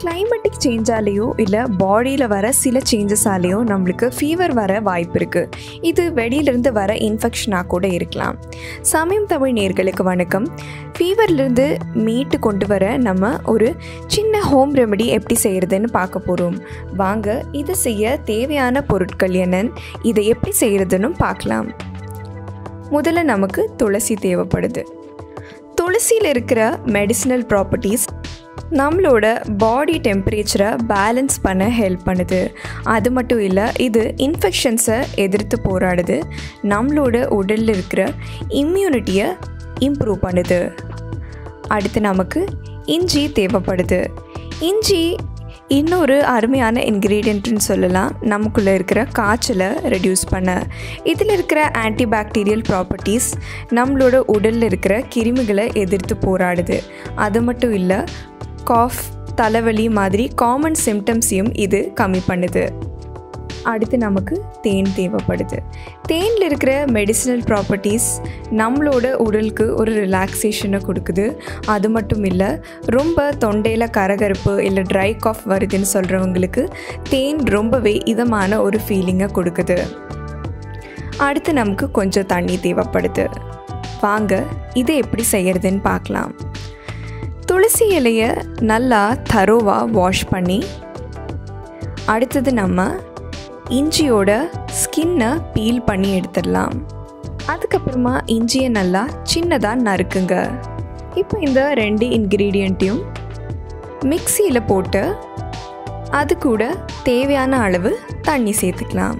Climatic சேஞ்சாலேயோ இல்லை பாடியில் வர சில சேஞ்சஸாலேயோ நம்மளுக்கு ஃபீவர் வர வாய்ப்பு இருக்குது. இது வெளியிலேருந்து வர இன்ஃபெக்ஷனாக கூட இருக்கலாம். சமயம் தமிழ் நேயர்களுக்கு வணக்கம். ஃபீவர்லேருந்து மீட்டு கொண்டு வர நம்ம ஒரு சின்ன ஹோம் ரெமெடி எப்படி செய்கிறதுன்னு பார்க்க போகிறோம். வாங்க இதை செய்ய தேவையான பொருட்கள் என்னன்னு, இதை எப்படி செய்கிறதுன்னு பார்க்கலாம். முதல்ல நமக்கு துளசி தேவைப்படுது. துளசியில் இருக்கிற மெடிசினல் ப்ராப்பர்ட்டிஸ் நம்மளோட பாடி டெம்பரேச்சரை பேலன்ஸ் பண்ண ஹெல்ப் பண்ணுது. அது மட்டும் இல்லை, இது இன்ஃபெக்ஷன்ஸை எதிர்த்து போராடுது. நம்மளோட உடலில் இருக்கிற இம்யூனிட்டியை இம்ப்ரூவ் பண்ணுது. அடுத்து நமக்கு இஞ்சி தேவைப்படுது. இஞ்சி இன்னொரு அருமையான இன்க்ரீடியன்ட்னு சொல்லலாம், நமக்குள்ளே இருக்கிற காய்ச்சலை ரெடியூஸ் பண்ண. இதில் இருக்கிற ஆன்டிபாக்டீரியல் ப்ராப்பர்ட்டிஸ் நம்மளோட உடலில் இருக்கிற கிருமிகளை எதிர்த்து போராடுது. அது மட்டும் இல்லை, காஃப், தலைவலி மாதிரி காமன் சிம்டம்ஸையும் இது கம்மி பண்ணுது. அடுத்து நமக்கு தேன் தேவைப்படுது. தேனில் இருக்கிற மெடிசினல் ப்ராப்பர்ட்டிஸ் நம்மளோட உடலுக்கு ஒரு ரிலாக்ஸேஷனை கொடுக்குது. அது மட்டும் இல்லை, ரொம்ப தொண்டையில் கரகரப்பு இல்லை ட்ரை காஃப் வருதுன்னு சொல்கிறவங்களுக்கு தேன் ரொம்பவே இதமான ஒரு ஃபீலிங்கை கொடுக்குது. அடுத்து நமக்கு கொஞ்சம் தண்ணி தேவைப்படுது. வாங்க இதை எப்படி செய்கிறதுன்னு பார்க்கலாம். துளசி இலையை நல்லா தரோவாக வாஷ் பண்ணி, அடுத்தது நம்ம இஞ்சியோட ஸ்கின்னை பீல் பண்ணி எடுத்துடலாம். அதுக்கப்புறமா இஞ்சியை நல்லா சின்னதாக நறுக்குங்க. இப்போ இந்த 2 இன்க்ரீடியண்ட்டையும் மிக்சியில் போட்டு அது கூட தேவையான அளவு தண்ணி சேர்த்துக்கலாம்.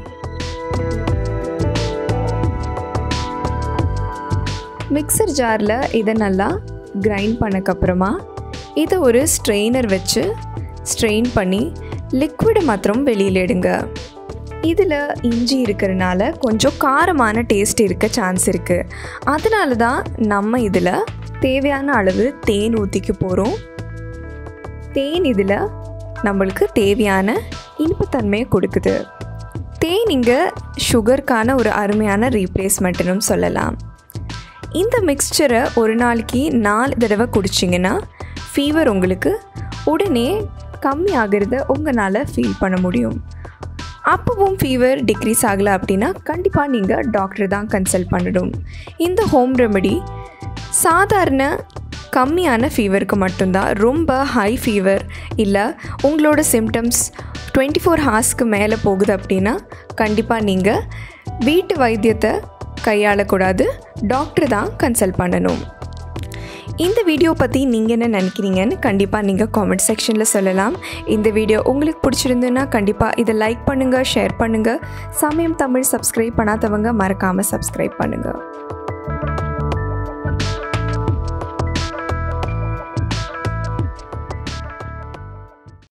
மிக்சர் ஜாரில் இதை நல்லா கிரைண்ட் பண்ணக்கப்புறமா இதை ஒரு ஸ்ட்ரெயினர் வச்சு ஸ்ட்ரெயின் பண்ணி லிக்விடை மாத்திரம் வெளியில் எடுங்க. இதில் இஞ்சி இருக்கிறனால கொஞ்சம் காரமான டேஸ்ட் இருக்க சான்ஸ் இருக்குது. அதனால தான் நம்ம இதில் தேவையான அளவு தேன் ஊற்றிக்க போகிறோம். தேன் இதில் நம்மளுக்கு தேவையான இனிப்புத்தன்மையை கொடுக்குது. தேன் இங்கே சுகருக்கான ஒரு அருமையான ரீப்ளேஸ்மெண்ட்டுன்னு சொல்லலாம். இந்த மிக்ஸ்சரை ஒரு நாளைக்கு 4 தடவை குடிச்சிங்கன்னா ஃபீவர் உங்களுக்கு உடனே கம்மி ஆகிறத உங்களால் ஃபீல் பண்ண முடியும். அப்பவும் ஃபீவர் டிக்ரீஸ் ஆகலை அப்படின்னா கண்டிப்பாக நீங்கள் டாக்டர் தான் கன்சல்ட் பண்ணணும். இந்த ஹோம் ரெமெடி சாதாரண கம்மியான ஃபீவருக்கு மட்டும்தான். ரொம்ப ஹை ஃபீவர் இல்லை உங்களோட சிம்டம்ஸ் 24 ஹார்ஸ்க்கு மேலே போகுது அப்படின்னா கண்டிப்பாக நீங்கள் வீட்டு வைத்தியத்தை கையாளக்கூடாது, டாக்டர் தான் கன்சல்ட் பண்ணணும். இந்த வீடியோ பற்றி நீங்கள் என்ன நினைக்கிறீங்கன்னு கண்டிப்பாக நீங்கள் காமெண்ட் செக்ஷனில் சொல்லலாம். இந்த வீடியோ உங்களுக்கு பிடிச்சிருந்துன்னா கண்டிப்பாக இதை லைக் பண்ணுங்கள், ஷேர் பண்ணுங்கள். சமயம் தமிழ் சப்ஸ்கிரைப் பண்ணாதவங்க மறக்காமல் சப்ஸ்கிரைப் பண்ணுங்கள்.